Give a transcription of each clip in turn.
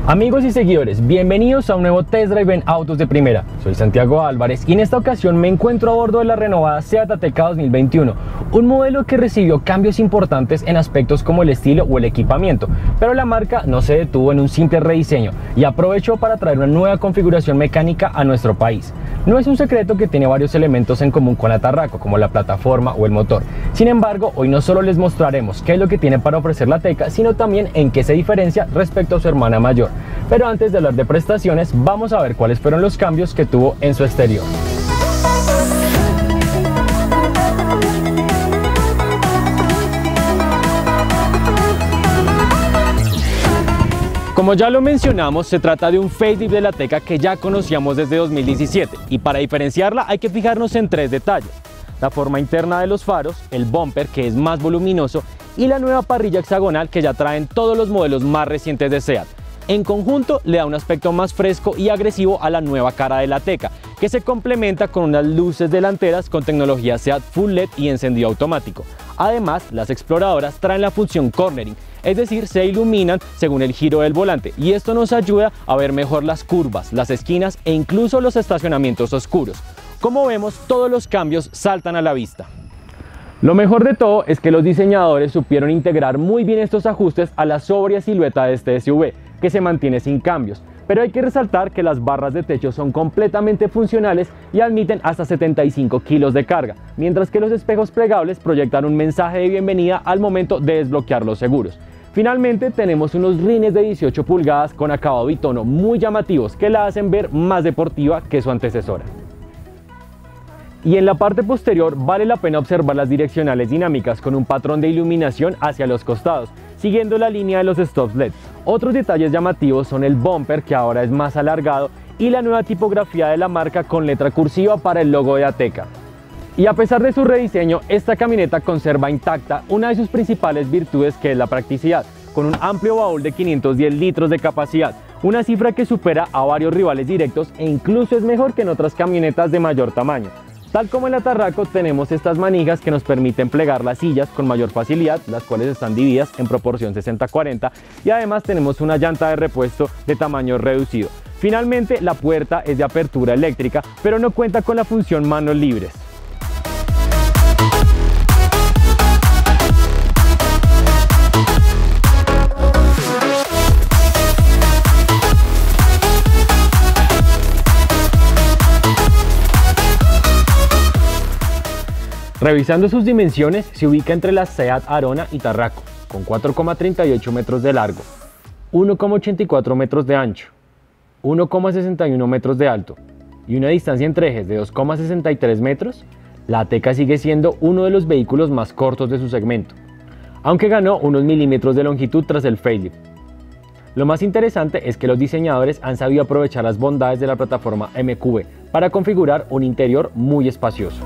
Amigos y seguidores, bienvenidos a un nuevo test drive en autos de primera. Soy Santiago Álvarez y en esta ocasión me encuentro a bordo de la renovada Seat Ateca 2021, un modelo que recibió cambios importantes en aspectos como el estilo o el equipamiento, pero la marca no se detuvo en un simple rediseño y aprovechó para traer una nueva configuración mecánica a nuestro país. No es un secreto que tiene varios elementos en común con la Tarraco, como la plataforma o el motor. Sin embargo, hoy no solo les mostraremos qué es lo que tiene para ofrecer la Ateca, sino también en qué se diferencia respecto a su hermana mayor. Pero antes de hablar de prestaciones, vamos a ver cuáles fueron los cambios que tuvo en su exterior. Como ya lo mencionamos, se trata de un facelift de la Ateca que ya conocíamos desde 2017 y para diferenciarla hay que fijarnos en tres detalles: la forma interna de los faros, el bumper que es más voluminoso y la nueva parrilla hexagonal que ya traen todos los modelos más recientes de Seat. En conjunto le da un aspecto más fresco y agresivo a la nueva cara de la Ateca, que se complementa con unas luces delanteras con tecnología Seat Full LED y encendido automático. Además, las exploradoras traen la función cornering, es decir, se iluminan según el giro del volante, y esto nos ayuda a ver mejor las curvas, las esquinas e incluso los estacionamientos oscuros. Como vemos, todos los cambios saltan a la vista. Lo mejor de todo es que los diseñadores supieron integrar muy bien estos ajustes a la sobria silueta de este SUV, que se mantiene sin cambios, pero hay que resaltar que las barras de techo son completamente funcionales y admiten hasta 75 kilos de carga, mientras que los espejos plegables proyectan un mensaje de bienvenida al momento de desbloquear los seguros. Finalmente tenemos unos rines de 18 pulgadas con acabado y tono muy llamativos que la hacen ver más deportiva que su antecesora. Y en la parte posterior vale la pena observar las direccionales dinámicas con un patrón de iluminación hacia los costados, siguiendo la línea de los stops LED. Otros detalles llamativos son el bumper, que ahora es más alargado, y la nueva tipografía de la marca con letra cursiva para el logo de Ateca. Y a pesar de su rediseño, esta camioneta conserva intacta una de sus principales virtudes, que es la practicidad, con un amplio baúl de 510 litros de capacidad, una cifra que supera a varios rivales directos e incluso es mejor que en otras camionetas de mayor tamaño. Tal como en la Tarraco, tenemos estas manijas que nos permiten plegar las sillas con mayor facilidad, las cuales están divididas en proporción 60-40, y además tenemos una llanta de repuesto de tamaño reducido. Finalmente, la puerta es de apertura eléctrica, pero no cuenta con la función manos libres. Revisando sus dimensiones, se ubica entre las Seat Arona y Tarraco, con 4,38 metros de largo, 1,84 metros de ancho, 1,61 metros de alto y una distancia entre ejes de 2,63 metros, la Ateca sigue siendo uno de los vehículos más cortos de su segmento, aunque ganó unos milímetros de longitud tras el facelift. Lo más interesante es que los diseñadores han sabido aprovechar las bondades de la plataforma MQB para configurar un interior muy espacioso.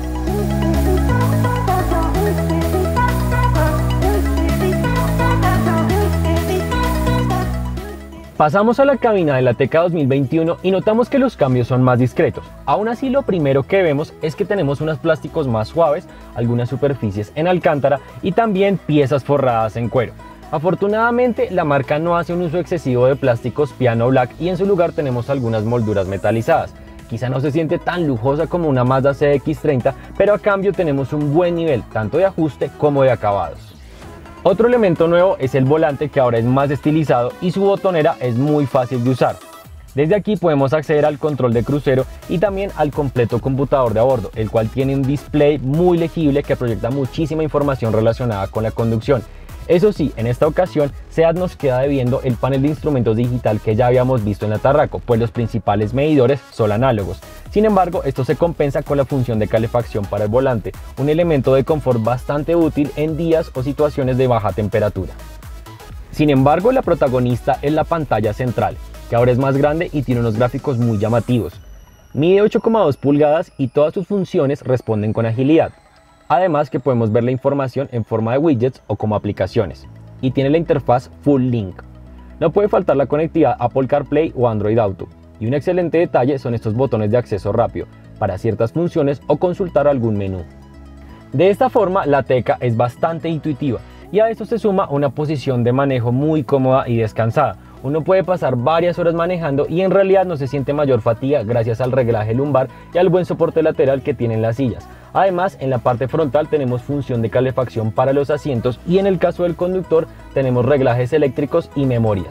Pasamos a la cabina de la Ateca 2021 y notamos que los cambios son más discretos. Aún así, lo primero que vemos es que tenemos unos plásticos más suaves, algunas superficies en alcántara y también piezas forradas en cuero. Afortunadamente, la marca no hace un uso excesivo de plásticos piano black y en su lugar tenemos algunas molduras metalizadas. Quizá no se siente tan lujosa como una Mazda CX-30, pero a cambio tenemos un buen nivel tanto de ajuste como de acabados. Otro elemento nuevo es el volante, que ahora es más estilizado y su botonera es muy fácil de usar. Desde aquí podemos acceder al control de crucero y también al completo computador de a bordo, el cual tiene un display muy legible que proyecta muchísima información relacionada con la conducción. Eso sí, en esta ocasión Seat nos queda debiendo el panel de instrumentos digital que ya habíamos visto en la Tarraco, pues los principales medidores son análogos. Sin embargo, esto se compensa con la función de calefacción para el volante, un elemento de confort bastante útil en días o situaciones de baja temperatura. Sin embargo, la protagonista es la pantalla central, que ahora es más grande y tiene unos gráficos muy llamativos. Mide 8,2 pulgadas y todas sus funciones responden con agilidad. Además que podemos ver la información en forma de widgets o como aplicaciones, y tiene la interfaz Full Link. No puede faltar la conectividad Apple CarPlay o Android Auto, y un excelente detalle son estos botones de acceso rápido para ciertas funciones o consultar algún menú. De esta forma, la Ateca es bastante intuitiva y a esto se suma una posición de manejo muy cómoda y descansada, Uno puede pasar varias horas manejando y en realidad no se siente mayor fatiga gracias al reglaje lumbar y al buen soporte lateral que tienen las sillas. Además, en la parte frontal tenemos función de calefacción para los asientos y en el caso del conductor tenemos reglajes eléctricos y memorias.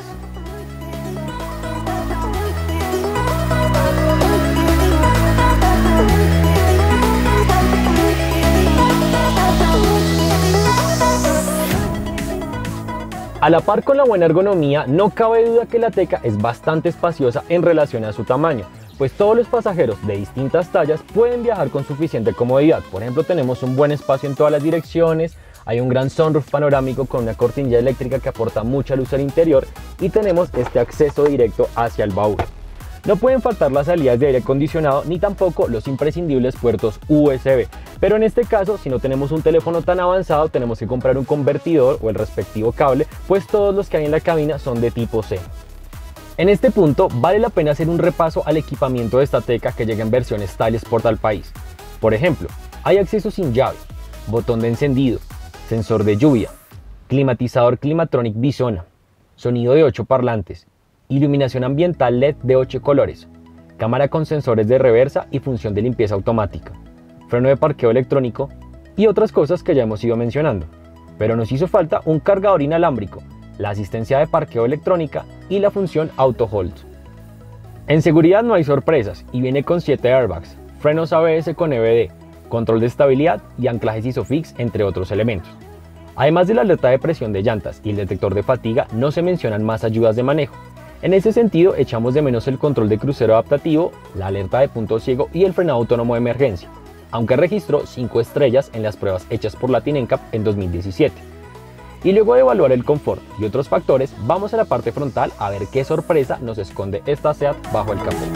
A la par con la buena ergonomía, no cabe duda que la Ateca es bastante espaciosa en relación a su tamaño, pues todos los pasajeros de distintas tallas pueden viajar con suficiente comodidad. Por ejemplo, tenemos un buen espacio en todas las direcciones, hay un gran sunroof panorámico con una cortinilla eléctrica que aporta mucha luz al interior y tenemos este acceso directo hacia el baúl. No pueden faltar las salidas de aire acondicionado ni tampoco los imprescindibles puertos USB, pero en este caso, si no tenemos un teléfono tan avanzado, tenemos que comprar un convertidor o el respectivo cable, pues todos los que hay en la cabina son de tipo C. En este punto, vale la pena hacer un repaso al equipamiento de esta Ateca que llega en versión Style Sport al país. Por ejemplo, hay acceso sin llave, botón de encendido, sensor de lluvia, climatizador Climatronic Bisona, sonido de 8 parlantes, iluminación ambiental LED de 8 colores, cámara con sensores de reversa y función de limpieza automática, freno de parqueo electrónico y otras cosas que ya hemos ido mencionando. Pero nos hizo falta un cargador inalámbrico, la asistencia de parqueo electrónica y la función Auto Hold. En seguridad no hay sorpresas y viene con 7 airbags, frenos ABS con EBD, control de estabilidad y anclajes ISOFIX, entre otros elementos. Además de la alerta de presión de llantas y el detector de fatiga, no se mencionan más ayudas de manejo. En ese sentido, echamos de menos el control de crucero adaptativo, la alerta de punto ciego y el frenado autónomo de emergencia, aunque registró 5 estrellas en las pruebas hechas por Latin NCAP en 2017. Y luego de evaluar el confort y otros factores, vamos a la parte frontal a ver qué sorpresa nos esconde esta SEAT bajo el capó.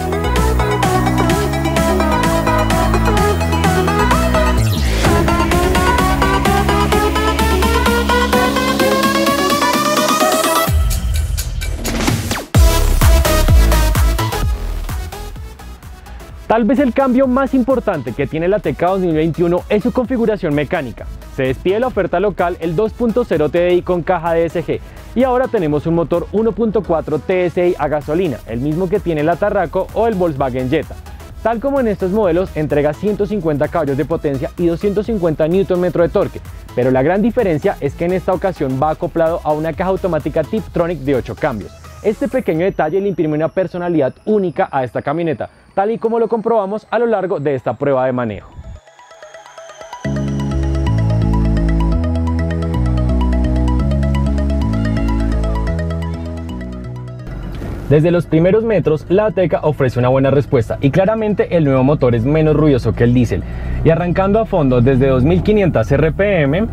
Tal vez el cambio más importante que tiene la Ateca 2021 es su configuración mecánica. Se despide la oferta local el 2.0 TDI con caja DSG y ahora tenemos un motor 1.4 TSI a gasolina, el mismo que tiene la Tarraco o el Volkswagen Jetta. Tal como en estos modelos, entrega 150 caballos de potencia y 250 Nm de torque, pero la gran diferencia es que en esta ocasión va acoplado a una caja automática Tiptronic de 8 cambios. Este pequeño detalle le imprime una personalidad única a esta camioneta, tal y como lo comprobamos a lo largo de esta prueba de manejo. Desde los primeros metros, la Ateca ofrece una buena respuesta y claramente el nuevo motor es menos ruidoso que el diésel. Y arrancando a fondo desde 2500 RPM,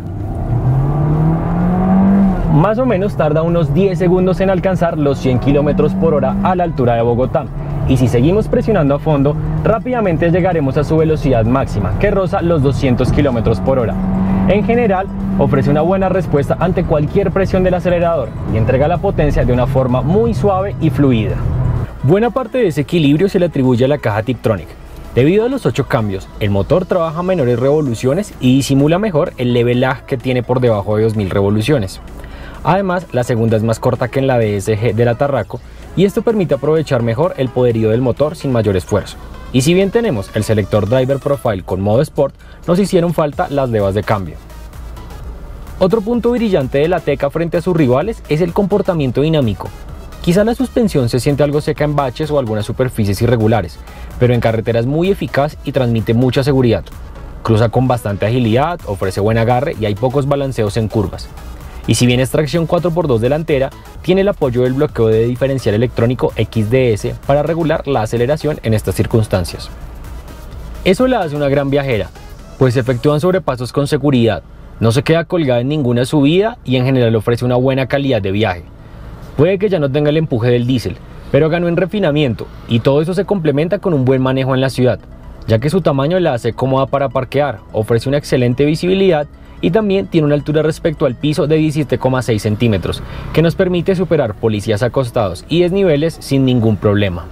más o menos tarda unos 10 segundos en alcanzar los 100 km por hora a la altura de Bogotá. Y si seguimos presionando a fondo, rápidamente llegaremos a su velocidad máxima, que roza los 200 km por hora. En general, ofrece una buena respuesta ante cualquier presión del acelerador y entrega la potencia de una forma muy suave y fluida. Buena parte de ese equilibrio se le atribuye a la caja Tiptronic. Debido a los 8 cambios, el motor trabaja a menores revoluciones y disimula mejor el leve lag que tiene por debajo de 2000 revoluciones. Además, la segunda es más corta que en la DSG de la Tarraco y esto permite aprovechar mejor el poderío del motor sin mayor esfuerzo. Y si bien tenemos el selector Driver Profile con modo Sport, nos hicieron falta las levas de cambio. Otro punto brillante de la Ateca frente a sus rivales es el comportamiento dinámico. Quizá la suspensión se siente algo seca en baches o algunas superficies irregulares, pero en carretera es muy eficaz y transmite mucha seguridad. Cruza con bastante agilidad, ofrece buen agarre y hay pocos balanceos en curvas. Y si bien es tracción 4x2 delantera, tiene el apoyo del bloqueo de diferencial electrónico XDS para regular la aceleración en estas circunstancias. Eso la hace una gran viajera, pues se efectúan sobrepasos con seguridad, no se queda colgada en ninguna subida y en general ofrece una buena calidad de viaje. Puede que ya no tenga el empuje del diésel, pero ganó en refinamiento y todo eso se complementa con un buen manejo en la ciudad, ya que su tamaño la hace cómoda para parquear, ofrece una excelente visibilidad y también tiene una altura respecto al piso de 17,6 centímetros, que nos permite superar policías acostados y desniveles sin ningún problema.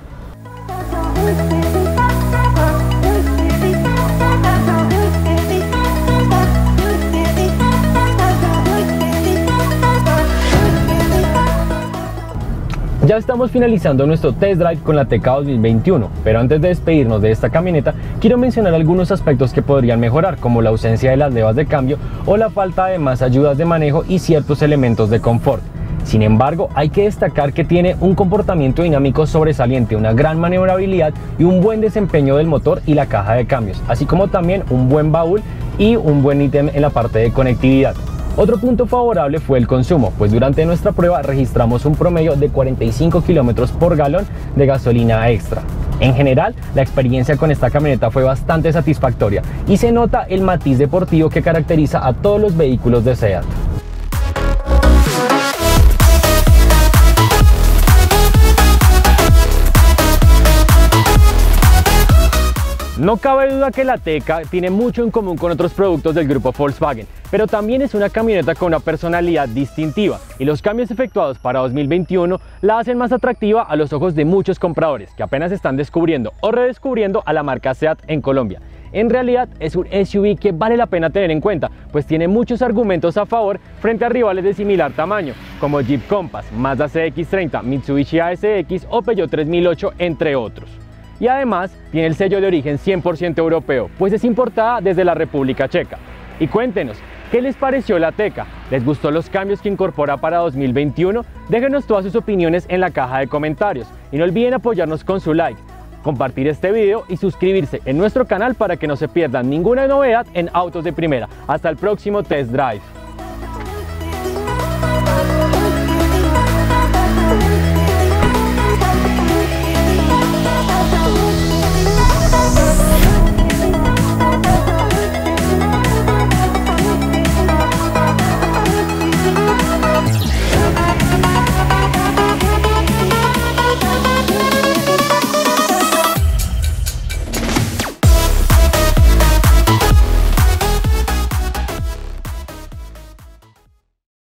Ya estamos finalizando nuestro test drive con la Ateca 2021, pero antes de despedirnos de esta camioneta, quiero mencionar algunos aspectos que podrían mejorar, como la ausencia de las levas de cambio o la falta de más ayudas de manejo y ciertos elementos de confort. Sin embargo, hay que destacar que tiene un comportamiento dinámico sobresaliente, una gran maniobrabilidad y un buen desempeño del motor y la caja de cambios, así como también un buen baúl y un buen ítem en la parte de conectividad. Otro punto favorable fue el consumo, pues durante nuestra prueba registramos un promedio de 45 km por galón de gasolina extra. En general, la experiencia con esta camioneta fue bastante satisfactoria y se nota el matiz deportivo que caracteriza a todos los vehículos de SEAT. No cabe duda que la Ateca tiene mucho en común con otros productos del grupo Volkswagen, pero también es una camioneta con una personalidad distintiva y los cambios efectuados para 2021 la hacen más atractiva a los ojos de muchos compradores que apenas están descubriendo o redescubriendo a la marca SEAT en Colombia. En realidad es un SUV que vale la pena tener en cuenta, pues tiene muchos argumentos a favor frente a rivales de similar tamaño, como Jeep Compass, Mazda CX-30, Mitsubishi ASX o Peugeot 3008, entre otros. Y además tiene el sello de origen 100% europeo, pues es importada desde la República Checa. Y cuéntenos, ¿qué les pareció la Ateca? ¿Les gustó los cambios que incorpora para 2021? Déjenos todas sus opiniones en la caja de comentarios y no olviden apoyarnos con su like, compartir este video y suscribirse en nuestro canal para que no se pierdan ninguna novedad en Autos de Primera. Hasta el próximo test drive.